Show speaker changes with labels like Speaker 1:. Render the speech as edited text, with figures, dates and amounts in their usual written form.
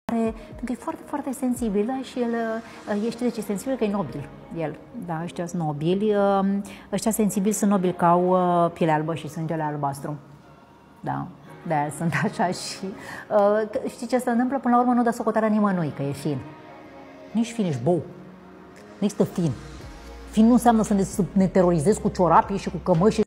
Speaker 1: pentru că e foarte, foarte sensibil, da? Și el, știi de ce sensibil? Că e nobil, el. Da, ăștia sunt nobili, ăștia sensibili sunt nobili că au pielea albă și sângele albastru. Da, de-aia sunt așa și știi ce se întâmplă? Până la urmă nu dă socoterea nimănui că e fin. Nici fin, ești bou. Nu există fin. Fin nu înseamnă să ne terorizezi cu ciorapii și cu cămăși.